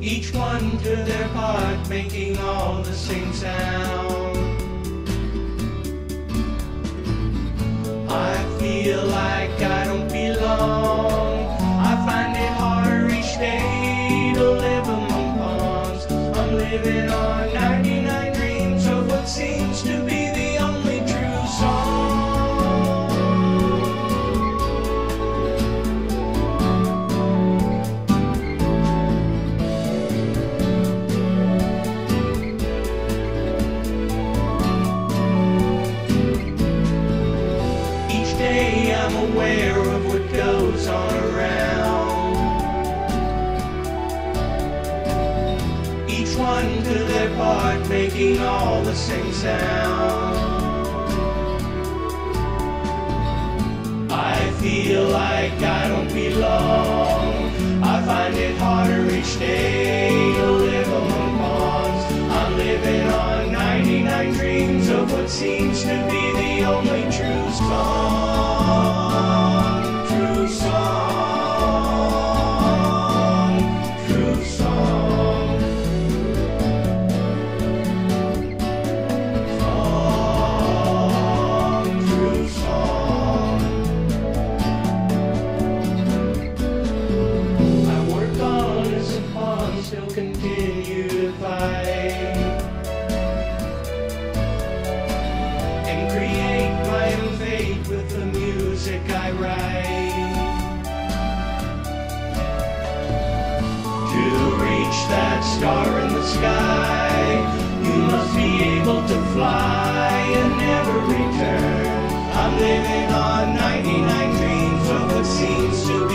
Each one to their part, making all the same sound. I feel like I don't belong. I find it hard each day to live among pawns. I'm living on 99 dreams of what seems to be the only true song. I'm aware of what goes on around. Each one to their part, making all the same sound. I feel like I don't belong. I find it harder each day to live among pawns. I'm living on 99 dreams of what seems to be the only true song. True song, true song. Song, true song. I work honest and pawn, still continue to fight and create my own fate with the music I write. To reach that star in the sky, you must be able to fly and never return. I'm living on 99 dreams of what seems to